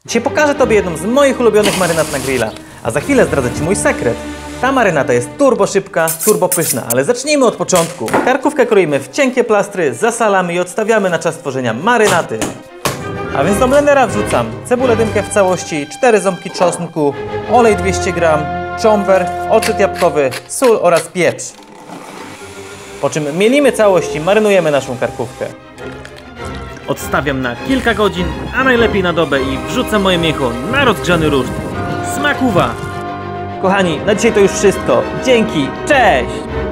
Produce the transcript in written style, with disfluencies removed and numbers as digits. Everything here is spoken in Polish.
Dzisiaj pokażę Tobie jedną z moich ulubionych marynat na grilla, a za chwilę zdradzę Ci mój sekret. Ta marynata jest turbo szybka, turbo pyszna, ale zacznijmy od początku. Karkówkę kroimy w cienkie plastry, zasalamy i odstawiamy na czas tworzenia marynaty. A więc do blendera wrzucam cebulę dymkę w całości, 4 ząbki czosnku, olej 200 g, czomber, ocet jabłkowy, sól oraz pieprz. Po czym mielimy całość i marynujemy naszą karkówkę. Odstawiam na kilka godzin, a najlepiej na dobę i wrzucam moje mięcho na rozgrzany ruszt. Smakuwa! Kochani, na dzisiaj to już wszystko. Dzięki, cześć!